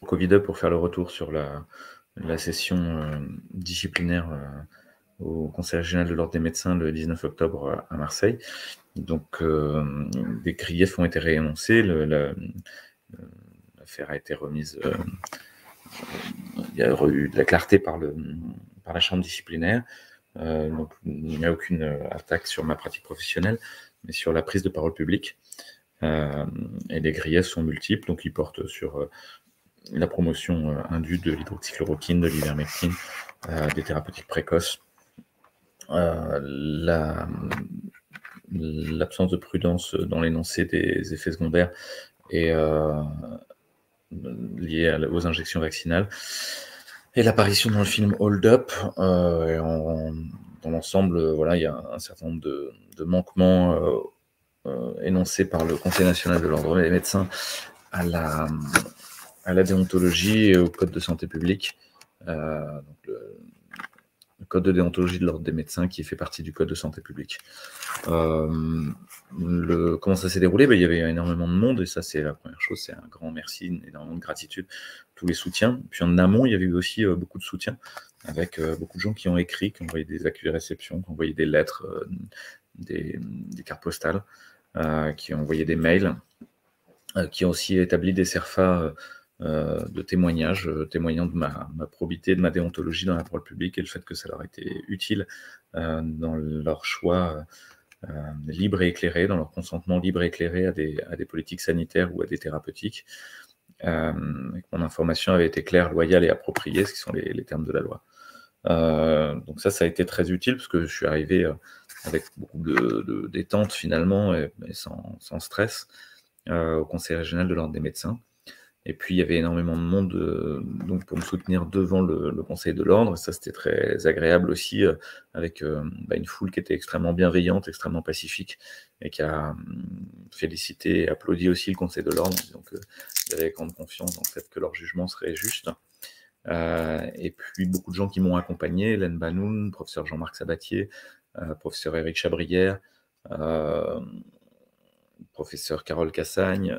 Covid pour faire le retour sur la session disciplinaire au Conseil régional de l'Ordre des médecins le 19 octobre à Marseille. Donc, des griefs ont été réénoncés, l'affaire a été remise, il y a eu de la clarté par la chambre disciplinaire. Donc, il n'y a aucune attaque sur ma pratique professionnelle, mais sur la prise de parole publique. Et les griefs sont multiples, donc ils portent sur la promotion indue de l'hydroxychloroquine, de l'ivermectine, des thérapeutiques précoces, l'absence de prudence dans l'énoncé des effets secondaires et liés aux injections vaccinales, et l'apparition dans le film Hold Up. Dans l'ensemble, voilà, il y a un certain nombre de manquements énoncés par le Conseil national de l'Ordre des médecins à la déontologie et au code de santé publique. Donc le code de déontologie de l'Ordre des médecins qui fait partie du code de santé publique. Comment ça s'est déroulé? Il y avait énormément de monde, et ça c'est la première chose, c'est un grand merci, énormément de gratitude, tous les soutiens. Puis en amont, il y avait eu aussi beaucoup de soutien, avec beaucoup de gens qui ont écrit, qui ont envoyé des accusés de réception, qui ont envoyé des lettres, des cartes postales, qui ont envoyé des mails, qui ont aussi établi des CERFA de témoignages, témoignant de ma probité, de ma déontologie dans la parole publique, et le fait que ça leur a été utile dans leur choix libre et éclairé, dans leur consentement libre et éclairé à des politiques sanitaires ou à des thérapeutiques. Et que mon information avait été claire, loyale et appropriée, ce qui sont les termes de la loi. Donc ça a été très utile, parce que je suis arrivé avec beaucoup de détente finalement, et sans stress, au Conseil régional de l'Ordre des médecins. Et puis il y avait énormément de monde donc pour me soutenir devant le Conseil de l'Ordre. Ça c'était très agréable aussi, avec une foule qui était extrêmement bienveillante, extrêmement pacifique, et qui a félicité et applaudi aussi le Conseil de l'Ordre, donc ils avaient grande confiance dans le fait que leur jugement serait juste. Et puis beaucoup de gens qui m'ont accompagné, Hélène Banoun, professeur Jean-Marc Sabatier, professeur Éric Chabrière, professeur Carole Cassagne,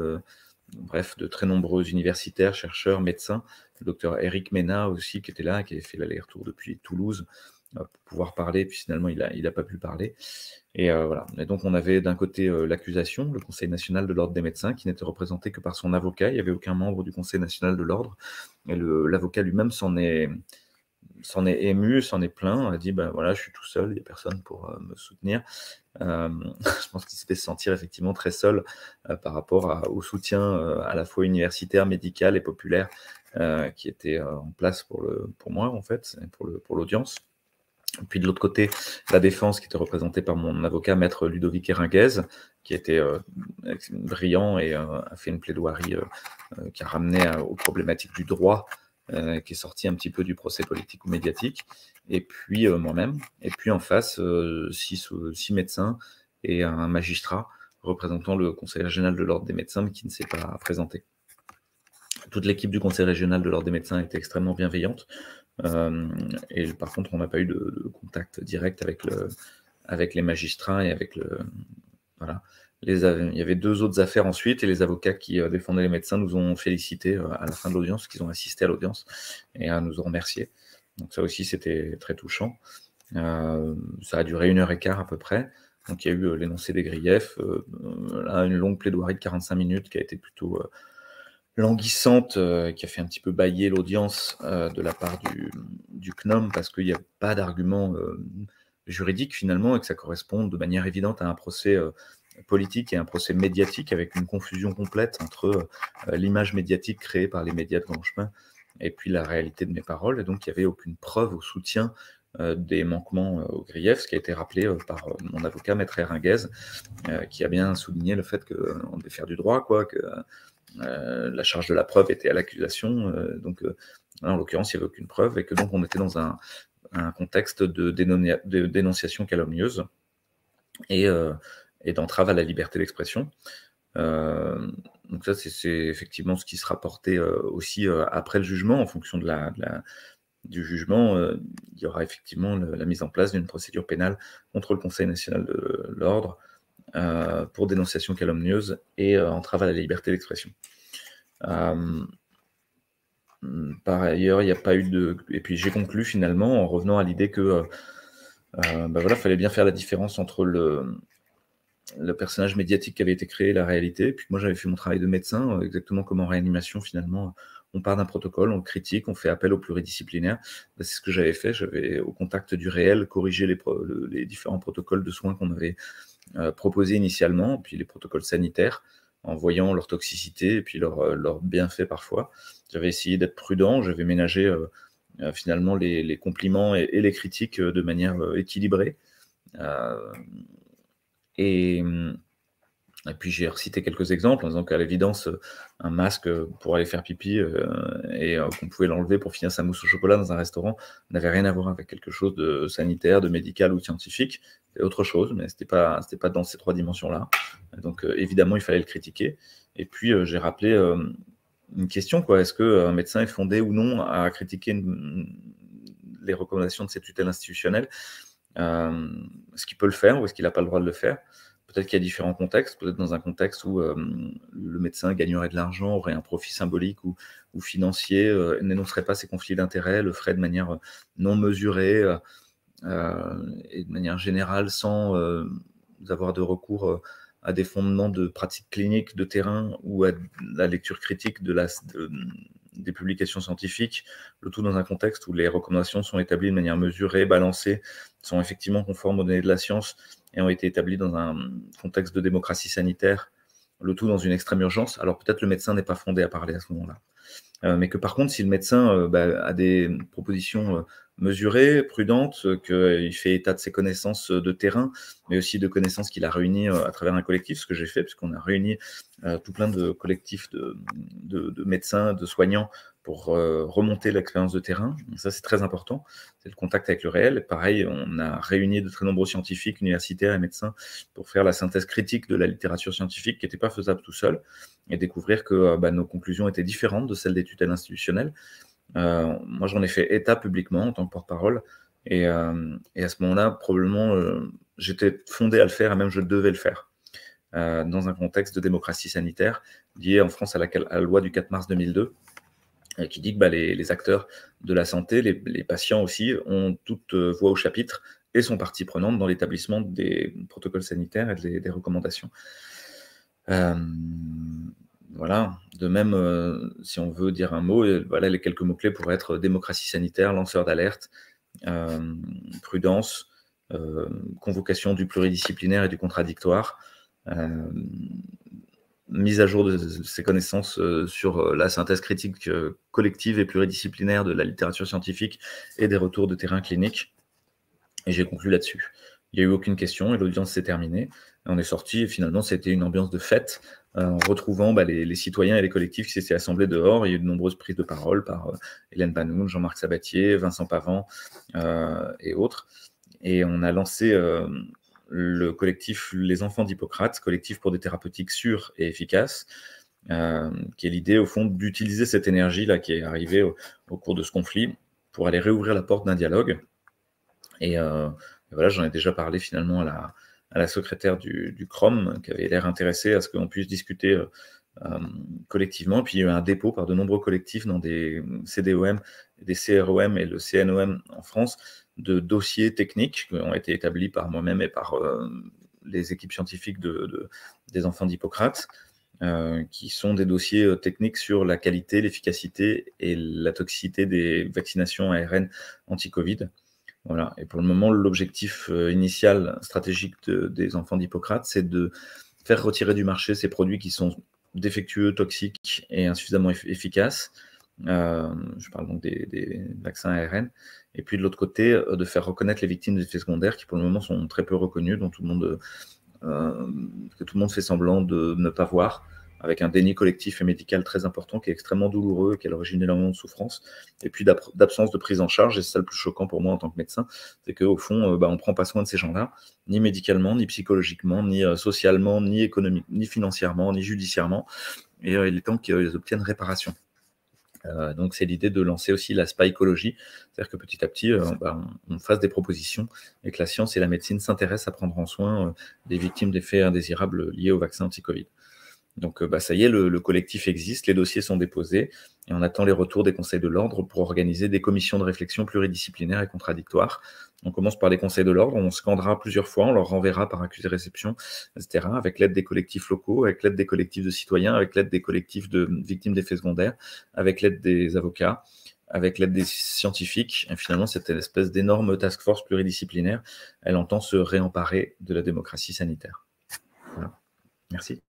bref, de très nombreux universitaires, chercheurs, médecins, le docteur Eric Mena aussi qui était là, qui avait fait l'aller-retour depuis Toulouse pour pouvoir parler, puis finalement il n'a pas pu parler. Et voilà. Et donc on avait d'un côté l'accusation, le Conseil national de l'Ordre des médecins, qui n'était représenté que par son avocat. Il n'y avait aucun membre du Conseil national de l'Ordre. Et l'avocat lui-même s'en est ému, s'en est plaint, a dit voilà, je suis tout seul, il n'y a personne pour me soutenir. Je pense qu'il s'était sentir effectivement très seul par rapport au soutien à la fois universitaire, médical et populaire qui était en place pour moi, en fait, pour l'audience. Puis de l'autre côté, la défense qui était représentée par mon avocat, maître Ludovic Héringuez, qui était brillant et a fait une plaidoirie qui a ramené aux problématiques du droit, qui est sorti un petit peu du procès politique ou médiatique, et puis moi-même, et puis en face, 6 médecins et un magistrat représentant le Conseil régional de l'Ordre des médecins, mais qui ne s'est pas présenté. Toute l'équipe du Conseil régional de l'Ordre des médecins était extrêmement bienveillante, et par contre, on n'a pas eu de contact direct avec les magistrats et avec voilà. Il y avait 2 autres affaires ensuite, et les avocats qui défendaient les médecins nous ont félicités à la fin de l'audience, qu'ils ont assisté à l'audience, et nous ont remerciés. Donc ça aussi, c'était très touchant. Ça a duré 1h15 à peu près. Donc il y a eu l'énoncé des griefs, là, une longue plaidoirie de 45 minutes qui a été plutôt languissante, qui a fait un petit peu bâiller l'audience de la part du CNOM, parce qu'il n'y a pas d'argument juridique finalement, et que ça correspond de manière évidente à un procès politique et un procès médiatique, avec une confusion complète entre l'image médiatique créée par les médias de grand chemin et puis la réalité de mes paroles. Et donc il n'y avait aucune preuve au soutien des manquements aux griefs, ce qui a été rappelé par mon avocat, maître Héringuez, qui a bien souligné le fait qu'on devait faire du droit, que la charge de la preuve était à l'accusation, donc en l'occurrence il n'y avait aucune preuve, et que donc on était dans un contexte de dénonciation calomnieuse et d'entrave à la liberté d'expression. Donc ça, c'est effectivement ce qui sera porté aussi après le jugement. En fonction du jugement, il y aura effectivement la mise en place d'une procédure pénale contre le Conseil national de l'Ordre pour dénonciation calomnieuse et entrave à la liberté d'expression. Par ailleurs, il n'y a pas eu de... Et puis j'ai conclu finalement en revenant à l'idée que voilà, fallait bien faire la différence entre le personnage médiatique qui avait été créé, la réalité. Puis moi, j'avais fait mon travail de médecin, exactement comme en réanimation, finalement. On part d'un protocole, on le critique, on fait appel au pluridisciplinaire. C'est ce que j'avais fait. J'avais, au contact du réel, corrigé les différents protocoles de soins qu'on avait proposés initialement, puis les protocoles sanitaires, en voyant leur toxicité et puis leurs bienfaits parfois. J'avais essayé d'être prudent, j'avais ménagé finalement les compliments et les critiques de manière équilibrée. Euh, et, et puis j'ai recité quelques exemples en disant qu'à l'évidence, un masque pour aller faire pipi et qu'on pouvait l'enlever pour finir sa mousse au chocolat dans un restaurant n'avait rien à voir avec quelque chose de sanitaire, de médical ou scientifique. C'était autre chose, mais c'était pas dans ces trois dimensions-là. Donc évidemment, il fallait le critiquer. Et puis j'ai rappelé une question, quoi. Est-ce qu'un médecin est fondé ou non à critiquer les recommandations de ses tutelles institutionnelles? Est-ce qu'il peut le faire ou est-ce qu'il n'a pas le droit de le faire? Peut-être qu'il y a différents contextes, peut-être dans un contexte où le médecin gagnerait de l'argent, aurait un profit symbolique ou financier, n'énoncerait pas ses conflits d'intérêts, le ferait de manière non mesurée et de manière générale sans avoir de recours à des fondements de pratiques cliniques de terrain ou à la lecture critique des publications scientifiques, le tout dans un contexte où les recommandations sont établies de manière mesurée, balancée, sont effectivement conformes aux données de la science et ont été établies dans un contexte de démocratie sanitaire, le tout dans une extrême urgence. Alors peut-être le médecin n'est pas fondé à parler à ce moment-là. Mais que par contre, si le médecin a des propositions mesurées, prudentes, qu'il fait état de ses connaissances de terrain, mais aussi de connaissances qu'il a réunies à travers un collectif, ce que j'ai fait, puisqu'on a réuni tout plein de collectifs de médecins, de soignants, pour remonter l'expérience de terrain. Et ça, c'est très important, c'est le contact avec le réel. Et pareil, on a réuni de très nombreux scientifiques, universitaires et médecins pour faire la synthèse critique de la littérature scientifique, qui n'était pas faisable tout seul, et découvrir que nos conclusions étaient différentes de celles des tutelles institutionnelles. Moi, j'en ai fait état publiquement en tant que porte-parole, et à ce moment-là, probablement, j'étais fondé à le faire, et même je devais le faire, dans un contexte de démocratie sanitaire lié en France à la loi du 4 mars 2002, qui dit que les acteurs de la santé, les patients aussi, ont toute voix au chapitre et sont partie prenante dans l'établissement des protocoles sanitaires et des recommandations. Voilà. De même, si on veut dire un mot, voilà, les quelques mots-clés pourraient être démocratie sanitaire, lanceur d'alerte, prudence, convocation du pluridisciplinaire et du contradictoire, mise à jour de ses connaissances sur la synthèse critique collective et pluridisciplinaire de la littérature scientifique et des retours de terrain clinique. Et j'ai conclu là-dessus. Il n'y a eu aucune question et l'audience s'est terminée. Et on est sorti et finalement, c'était une ambiance de fête en retrouvant les citoyens et les collectifs qui s'étaient assemblés dehors. Il y a eu de nombreuses prises de parole par Hélène Panoun, Jean-Marc Sabatier, Vincent Pavant et autres. Et on a lancé le collectif Les Enfants d'Hippocrate, collectif pour des thérapeutiques sûres et efficaces, qui est l'idée, au fond, d'utiliser cette énergie-là qui est arrivée au cours de ce conflit pour aller réouvrir la porte d'un dialogue. Et voilà, j'en ai déjà parlé finalement à la secrétaire du CROM, qui avait l'air intéressée à ce qu'on puisse discuter collectivement. Puis il y a eu un dépôt par de nombreux collectifs dans des CDOM, des CROM et le CNOM en France, de dossiers techniques qui ont été établis par moi-même et par les équipes scientifiques des enfants d'Hippocrate, qui sont des dossiers techniques sur la qualité, l'efficacité et la toxicité des vaccinations ARN anti-Covid. Voilà. Et pour le moment, l'objectif initial stratégique des enfants d'Hippocrate, c'est de faire retirer du marché ces produits qui sont défectueux, toxiques et insuffisamment efficaces. Je parle donc des vaccins ARN. Et puis de l'autre côté, de faire reconnaître les victimes des effets secondaires qui pour le moment sont très peu reconnues, dont que tout le monde fait semblant de ne pas voir, avec un déni collectif et médical très important qui est extrêmement douloureux et qui est à l'origine d'énormément de souffrance, et puis d'absence de prise en charge. Et c'est ça le plus choquant pour moi en tant que médecin, c'est qu'au fond, on ne prend pas soin de ces gens-là, ni médicalement, ni psychologiquement, ni socialement, ni économiquement, ni financièrement, ni judiciairement, et il est temps qu'ils obtiennent réparation. Donc c'est l'idée de lancer aussi la spycologie, c'est-à-dire que petit à petit, on fasse des propositions et que la science et la médecine s'intéressent à prendre en soin des victimes d'effets indésirables liés au vaccin anti-Covid. Donc, ça y est, le collectif existe, les dossiers sont déposés et on attend les retours des conseils de l'ordre pour organiser des commissions de réflexion pluridisciplinaires et contradictoires. On commence par les conseils de l'ordre, on scandera plusieurs fois, on leur renverra par accusé de réception, etc., avec l'aide des collectifs locaux, avec l'aide des collectifs de citoyens, avec l'aide des collectifs de victimes d'effets secondaires, avec l'aide des avocats, avec l'aide des scientifiques. Et finalement, cette espèce d'énorme task force pluridisciplinaire, elle entend se réemparer de la démocratie sanitaire. Voilà. Merci.